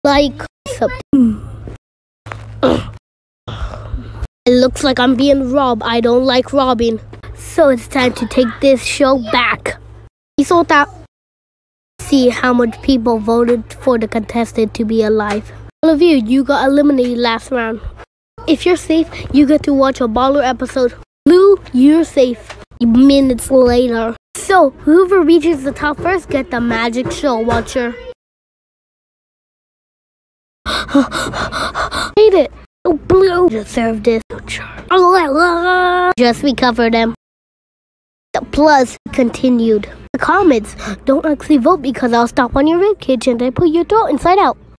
like something. It looks like I'm being robbed. I don't like robbing. So it's time to take this show back. We sold out. See how much people voted for the contestant to be alive. All of you got eliminated last round. If you're safe, you get to watch a baller episode. Blue, you're safe. Minutes later. So, whoever reaches the top first get the magic show watcher. Hate it. Oh, Blue deserve this. Just recover them. The plus continued. The comments don't actually vote because I'll stop on your ribcage and I put your throat inside out.